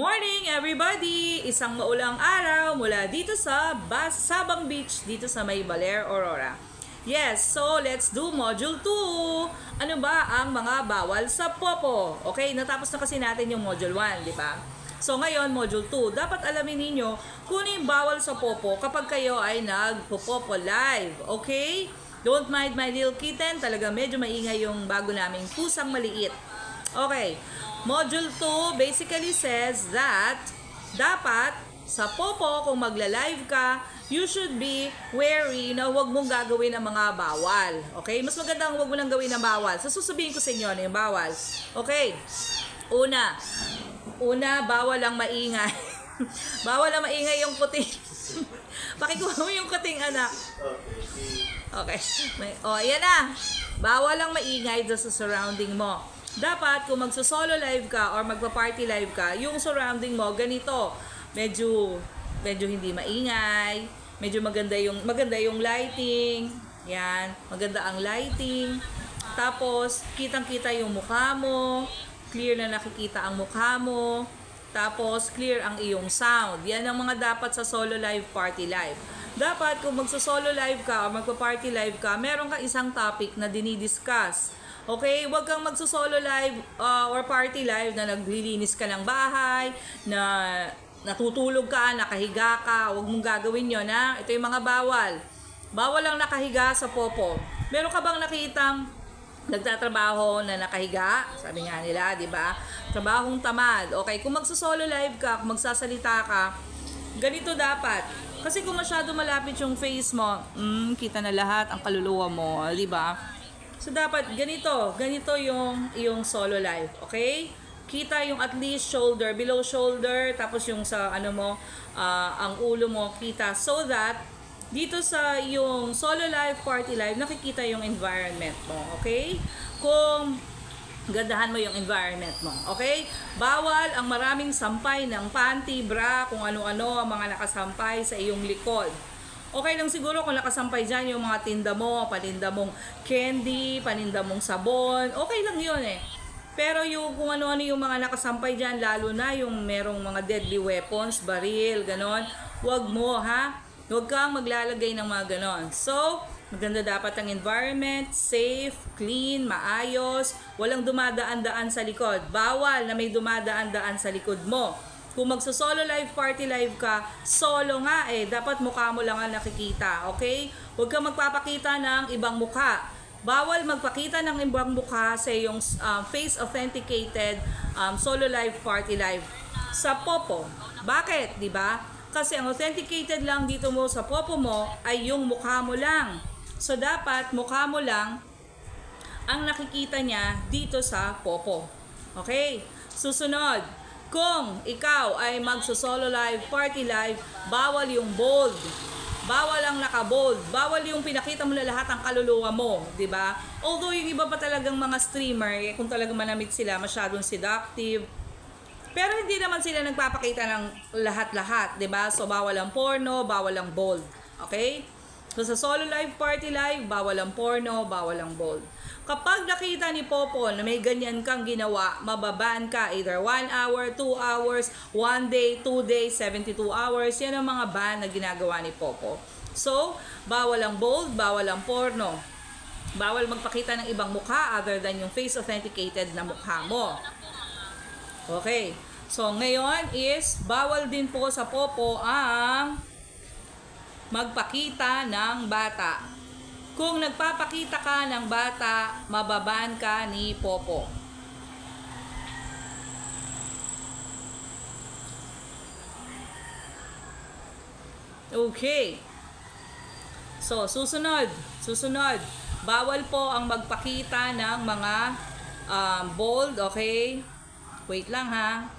Morning everybody! Isang maulang araw mula dito sa Sabang Beach dito sa may Baler, Aurora. Yes, so let's do Module 2. Ano ba ang mga bawal sa popo? Okay, natapos na kasi natin yung Module 1, di ba? So ngayon, Module 2, dapat alamin ninyo kung ano yung bawal sa popo kapag kayo ay nagpo-popo live. Okay? Don't mind my little kitten, talaga medyo maingay yung bago naming pusang maliit. Okay, Module 2 basically says that dapat sa popo, kung magla-live ka, you should be wary na huwag mong gagawin ang mga bawal. Okay? Mas magandang huwag mo nang gawin ang bawal. So, susabihin ko sa inyo na yung bawal. Okay? Una, bawal ang maingay. Bawal ang maingay yung kuting. Pakikuha mo yung kuting, anak. Okay. Ayan na. Bawal ang maingay sa surrounding mo. Dapat kung magso-solo live ka or magpa-party live ka, yung surrounding mo ganito. Medyo hindi maingay, medyo maganda yung lighting. Yan, maganda ang lighting. Tapos kitang-kita yung mukha mo, clear na nakikita ang mukha mo. Tapos clear ang iyong sound. Yan ang mga dapat sa solo live, party live. Dapat kung magso-solo live ka o magpa-party live ka, meron ka isang topic na dinidiscuss. Okay, huwag kang magso-solo live or party live na naglilinis ka ng bahay, na natutulog ka, nakahiga ka. Huwag mong gagawin yun, ha? Ito yung mga bawal. Bawal lang nakahiga sa popo. Meron ka bang nakitang nagtatrabaho na nakahiga? Sabi nga nila, di ba? Trabahong tamad. Okay, kung magso-solo live ka, kung magsasalita ka, ganito dapat. Kasi kung masyado malapit yung face mo, kita na lahat ang kaluluwa mo, di ba? So, dapat ganito yung solo live, okay? Kita yung at least shoulder, below shoulder, tapos yung sa ang ulo mo kita, so that dito sa yung solo live, party live, nakikita yung environment mo, okay? Kung gandahan mo yung environment mo, okay? Bawal ang maraming sampay ng panty, bra, kung ano-ano ang mga nakasampay sa iyong likod. Okay lang siguro kung nakasampay dyan yung mga tinda mo, paninda mong candy, paninda mong sabon, okay lang yun eh. Pero yung kung ano-ano yung mga nakasampay dyan, lalo na yung merong mga deadly weapons, baril, ganon, wag mo, ha? Huwag kang maglalagay ng mga ganon. So, maganda dapat ang environment, safe, clean, maayos, walang dumadaan-daan sa likod. Bawal na may dumadaan-daan sa likod mo. Kung magso-solo live, party live ka, solo nga eh, dapat mukha mo lang ang nakikita, okay? Huwag kang magpapakita ng ibang mukha. Bawal magpakita ng ibang mukha sa iyong face authenticated solo live, party live sa popo. Bakit? Di ba? Kasi ang authenticated lang dito mo sa popo mo ay yung mukha mo lang. So dapat mukha mo lang ang nakikita niya dito sa popo. Okay? Susunod. Kung ikaw ay magso-solo live, party live, bawal yung bold. Bawal ang naka-bold. Bawal yung pinakita mo na lahat ang kaluluwa mo, di ba? Although yung iba pa talagang mga streamer, kung talagang manamit sila, masyadong seductive. Pero hindi naman sila nagpapakita ng lahat-lahat, di ba? So bawal ang porno, bawal ang bold. Okay? So sa solo live, party live, bawal ang porno, bawal ang bold. Kapag nakita ni Popo na may ganyan kang ginawa, mababan ka either 1 hour, 2 hours, 1 day, 2 days, 72 hours. Yan ang mga ban na ginagawa ni Popo. So, bawal ang bold, bawal ang porno. Bawal magpakita ng ibang mukha other than yung face authenticated na mukha mo. Okay. So, ngayon is bawal din po sa Popo ang magpakita ng bata. Kung nagpapakita ka ng bata, mababan ka ni Popo. Okay. So, susunod. Bawal po ang magpakita ng mga bold, okay? Wait lang, ha?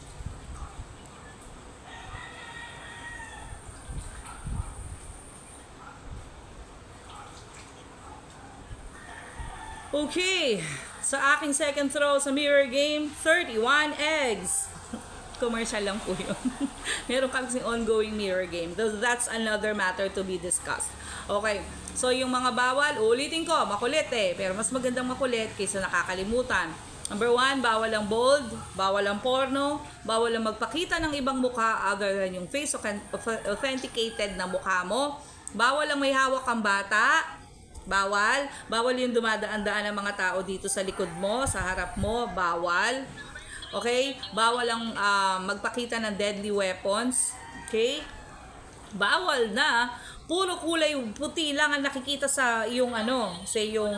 Okay, sa aking second throw sa mirror game, 31 eggs. Commercial lang po yun. Meron kasing ongoing mirror game. That's another matter to be discussed. Okay, so yung mga bawal, ulitin ko, makulit eh. Pero mas magandang makulit kaysa nakakalimutan. Number 1, bawal ang bold, bawal ang porno, bawal ang magpakita ng ibang mukha other than yung face authenticated na mukha mo. Bawal ang may hawak ang bata. Bawal. Bawal yung dumadaan-daan ng mga tao dito sa likod mo, sa harap mo. Bawal. Okay? Bawal ang magpakita ng deadly weapons. Okay? Bawal na puro kulay puti lang ang nakikita sa yung sa yung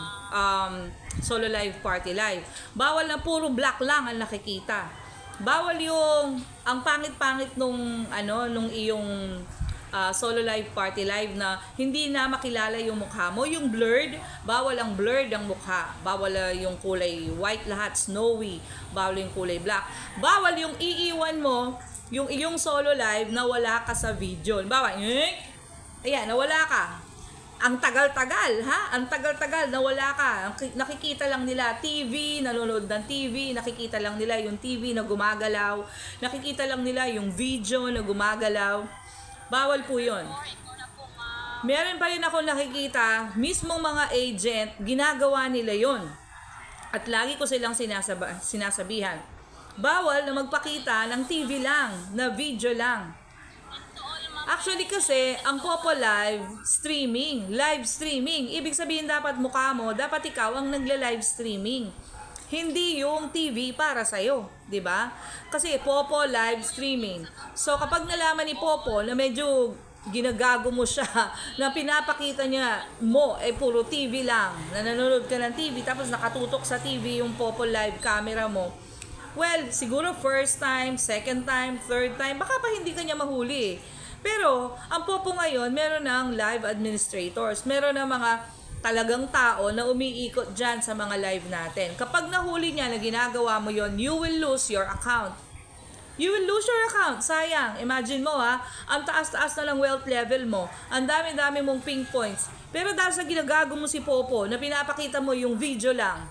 solo live, party live. Bawal na puro black lang ang nakikita. Bawal yung ang pangit-pangit nung nung iyong solo live, party live na hindi na makilala yung mukha mo, yung blurred. Bawal ang blurred ang mukha. Bawal yung kulay white lahat, snowy. Bawal yung kulay black. Bawal yung iiwan mo yung iyong solo live na wala ka sa video. Bawal, ayan, nawala ka. Ang tagal-tagal, ha? Ang tagal-tagal, nawala ka. Nakikita lang nila TV, nanonood ng TV, nakikita lang nila yung TV na gumagalaw, nakikita lang nila yung video na gumagalaw. Bawal po yun. Meron pa rin ako nakikita, mismong mga agent, ginagawa nila yon. At lagi ko silang sinasabihan, bawal na magpakita ng TV lang, na video lang. Actually kasi, ang Popo live streaming. Ibig sabihin dapat mukha mo, dapat ikaw ang nagla-live streaming. Hindi yung TV para sa'yo, di ba? Kasi Popo live streaming. So kapag nalaman ni Popo na medyo ginagago mo siya, na pinapakita niya mo, puro TV lang, na nanonood ka ng TV, tapos nakatutok sa TV yung Popo live camera mo, well, siguro first time, second time, third time, baka pa hindi ka niya mahuli. Pero, ang Popo ngayon, meron ng live administrators. Meron ng mga talagang tao na umiikot dyan sa mga live natin. Kapag nahuli niya na ginagawa mo yon, you will lose your account. You will lose your account. Sayang. Imagine mo ang taas-taas na lang wealth level mo. Ang dami-dami mong ping points. Pero dahil sa ginagago mo si Popo, na pinapakita mo yung video lang,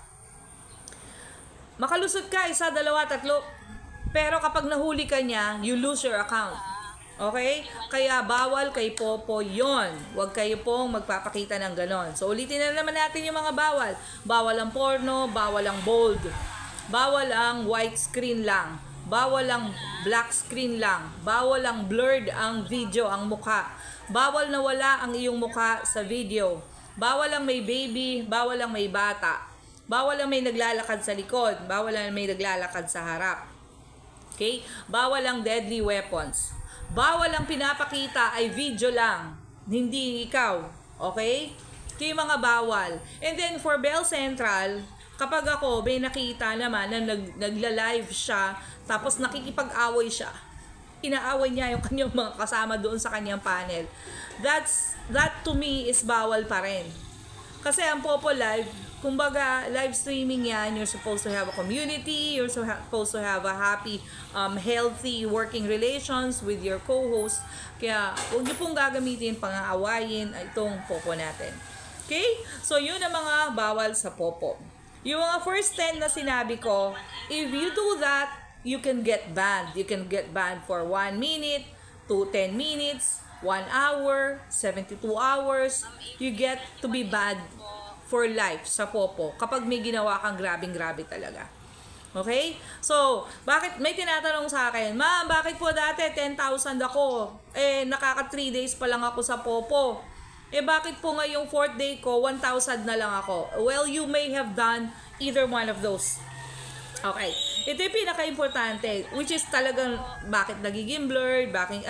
makalusot ka, 1, 2, 3. Pero kapag nahuli ka niya, you lose your account. Okay? Kaya bawal kay Popo yon. Huwag kayo pong magpapakita ng ganon. So ulitin na naman natin yung mga bawal. Bawal ang porno, bawal ang bold. Bawal ang white screen lang. Bawal ang black screen lang. Bawal ang blurred ang video, ang mukha. Bawal na wala ang iyong mukha sa video. Bawal ang may baby, bawal ang may bata. Bawal ang may naglalakad sa likod. Bawal ang may naglalakad sa harap. Okay? Bawal ang deadly weapons. Bawal ang pinapakita ay video lang, hindi ikaw. Okay? Ito yung mga bawal. And then for Bell Central, kapag ako may nakita naman na nagla-live siya, tapos nakikipag-away siya, inaaway niya yung kanyang mga kasama doon sa kanyang panel, that to me is bawal pa rin. Kasi ang Popo Live, kumbaga, live streaming yan, you're supposed to have a community, you're supposed to have a happy, healthy working relations with your co-host. Kaya, huwag niyo pong gagamitin, pang-aawayin itong Popo natin. Okay? So, yun ang mga bawal sa Popo. Yung mga first 10 na sinabi ko, if you do that, you can get banned. You can get banned for 1 minute, 10 minutes, 1 hour, 72 hours. You get to be banned for life sa Popo kapag may ginawa kang grabing-grabe talaga. Okay? So, bakit may tinatanong sa akin, "Ma'am, bakit po dati 10,000 ako? Nakaka 3 days pa lang ako sa Popo. Bakit po ngayong 4th day ko, 1,000 na lang ako?" Well, you may have done either one of those. Okay. Ito yung pinaka-importante, which is talagang bakit nagiging blurred, bakit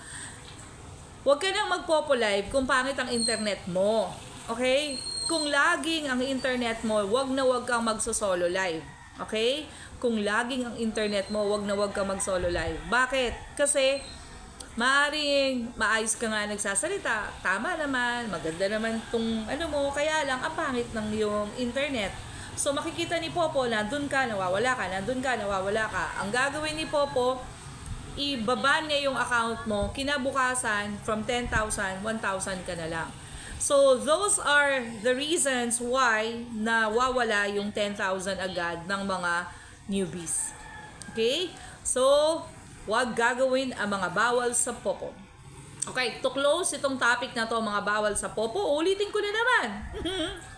huwag ka nang mag-Popo live kung pangit ang internet mo. Okay? Kung laging ang internet mo, wag na wag kang magso-solo live. Okay? Kung laging ang internet mo, wag na wag kang mag-solo live. Bakit? Kasi maaring maayos ka nga nagsasalita, tama naman, maganda naman tong mo, kaya lang ang pangit ng yung internet. So makikita ni Popo, nandun ka, nawawala ka, nandun ka, nawawala ka. Ang gagawin ni Popo, ibaban niya yung account mo, kinabukasan, from 10,000, 1,000 ka na lang. So, those are the reasons why nawawala yung 10,000 agad ng mga newbies. Okay? So, wag gagawin ang mga bawal sa Popo. Okay, to close itong topic na to, mga bawal sa Popo, ulitin ko na naman.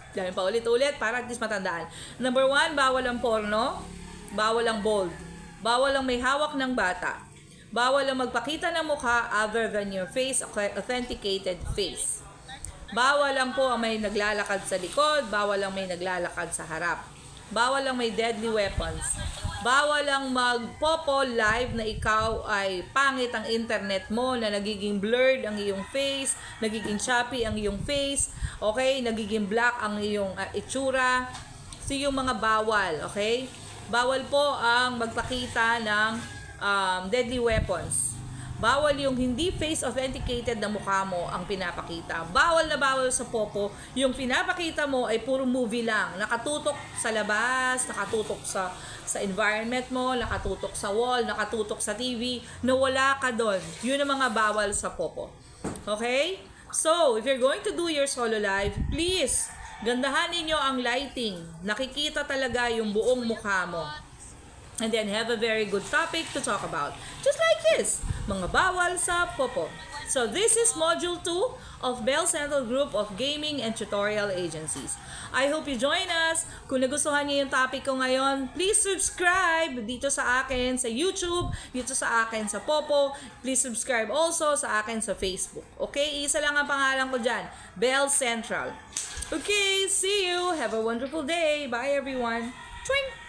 Dahil pa ulit-ulit para at least matandaan. Number 1, bawal ang porno. Bawal ang bold. Bawal ang may hawak ng bata. Bawal ang magpakita ng mukha other than your face, authenticated face. Bawal lang po ang may naglalakad sa likod. Bawal ang may naglalakad sa harap. Bawal ang may deadly weapons. Bawal ang magpopo live na ikaw ay pangit ang internet mo, na nagiging blurred ang iyong face, nagiging choppy ang iyong face, okay? Nagiging black ang iyong itsura. So yung mga bawal, okay? Bawal po ang magpakita ng deadly weapons. Bawal yung hindi face authenticated na mukha mo ang pinapakita. Bawal na bawal sa popo, yung pinapakita mo ay puro movie lang. Nakatutok sa labas, nakatutok sa environment mo, nakatutok sa wall, nakatutok sa TV, na wala ka doon. Yun ang mga bawal sa popo. Okay? So, if you're going to do your solo live, please, gandahan ninyo ang lighting. Nakikita talaga yung buong mukha mo. And then have a very good topic to talk about. Just like this, mga bawal sa popo. So this is Module 2 of Bell Central Group of Gaming and Tutorial Agencies. I hope you join us. Kung nagustuhan niyo yung topic ko ngayon, please subscribe dito sa akin sa YouTube, dito sa akin sa Popo. Please subscribe also sa akin sa Facebook. Okay? Isa lang ang pangalan ko dyan, Bell Central. Okay, see you. Have a wonderful day. Bye everyone. Twing!